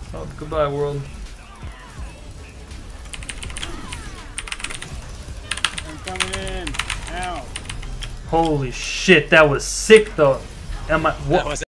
Oh, goodbye, world. I'm coming in. Now. Holy shit, that was sick though. Am I? What?